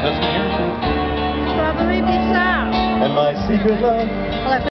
That's me here. Strawberry pizza. And my secret love.